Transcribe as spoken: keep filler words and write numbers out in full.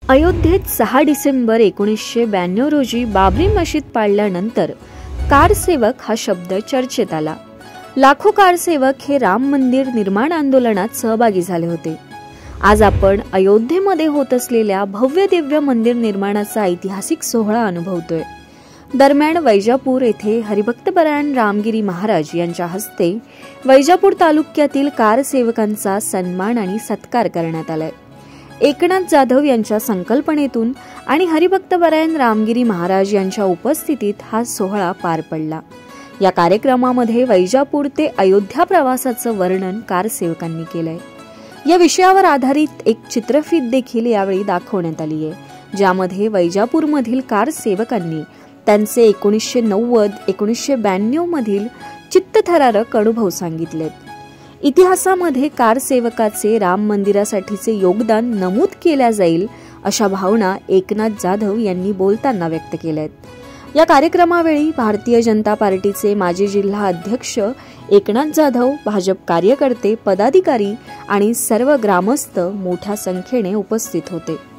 अयोध्येत सहा डिसेंबर एकोणीसशे ब्याण्णव रोजी बाबरी मशीद पाडल्यानंतर कारसेवक हा शब्द चर्चेत आला। लाखो कारसेवक हे राम मंदिर निर्माण आंदोलनात सहभागी झाले होते। आज आपण अयोध्येमध्ये होत असलेल्या भव्य दिव्य मंदिर निर्माणाचा ऐतिहासिक सोहळा अनुभवतोय। दरम्यान वैजापूर येथे हरिभक्तपरायण रामगिरी महाराज यांच्या हस्ते वैजापूर तालुक्यातील कारसेवकांचा सन्मान आणि सत्कार करण्यात आलाय। एकनाथ जाधव यांच्या संकल्पनेतून आणि हरिभक्तपरायण रामगिरी महाराज यांच्या उपस्थितीत हा सोहळा पार पडला। या कार्यक्रमामध्ये वैजापूर ते अयोध्या प्रवासाचं वर्णन कारसेवकांनी केलंय। या विषयावर आधारित एक चित्रफीत देखील यावेळी दाखवण्यात आली आहे, ज्यामध्ये वैजापूरमधील कारसेवकांनी त्यांचे एकोणीसशे नव्वद एकोणीसशे ब्याण्णव मधील चित्तथरारक अनुभव सांगितलेत। इतिहासामध्ये कारसेवकाचे राम मंदिरासाठीचे योगदान नमूद केल्या जाईल अशा भावना एकनाथ जाधव यांनी बोलताना व्यक्त केल्यात। या कार्यक्रमावेळी भारतीय जनता पार्टीचे माजी जिल्हा अध्यक्ष एकनाथ जाधव, भाजप कार्यकर्ते, पदाधिकारी आणि सर्व ग्रामस्थ मोठ्या संख्येने उपस्थित होते।